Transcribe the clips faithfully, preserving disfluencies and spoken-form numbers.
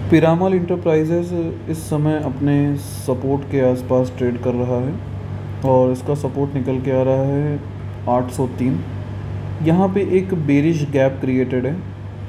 Piramal enterprises इस समय अपने सपोर्ट के आसपास ट्रेड कर रहा है और इसका सपोर्ट निकल के आ रहा है आठ सौ तीन। यहाँ पे एक बेरिश गैप क्रिएटेड है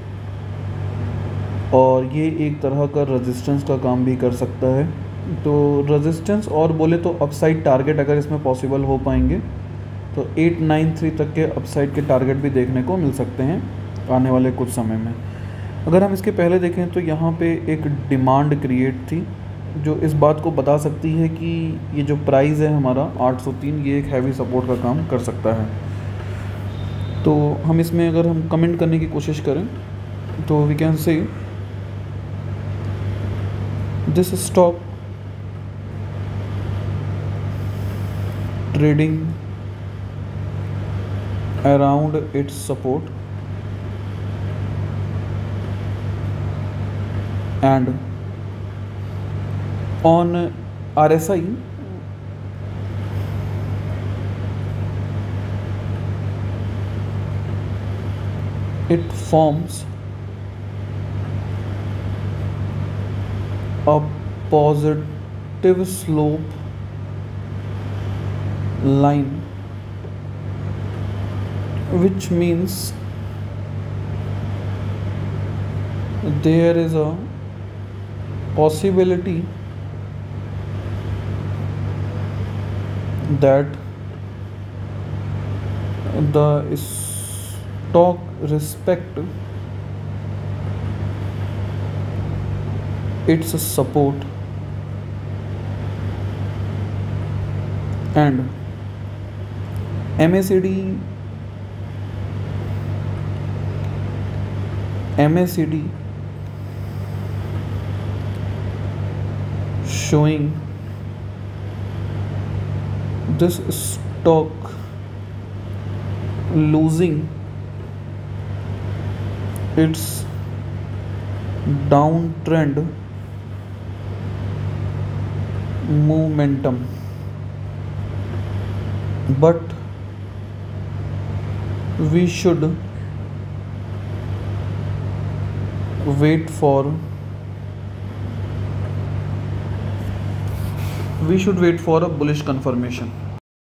और ये एक तरह का रेजिस्टेंस का काम भी कर सकता है। तो रेजिस्टेंस और बोले तो अपसाइड टारगेट अगर इसमें पॉसिबल हो पाएंगे तो एट नाइन थ्री तक के अपसाइड के टारगेट भी देखने को मिल सकते हैं आने वाले कुछ समय में। अगर हम इसके पहले देखें तो यहाँ पे एक डिमांड क्रिएट थी जो इस बात को बता सकती है कि ये जो प्राइस है हमारा आठ सौ तीन ये एक हैवी सपोर्ट का काम कर सकता है। तो हम इसमें अगर हम कमेंट करने की कोशिश करें तो we can say this stock trading around its support and on R S I it forms a positive slope line, which means there is a possibility that the stock respect its support and M A C D M A C D showing this stock losing its downtrend momentum, but we should wait for we should wait for a bullish confirmation.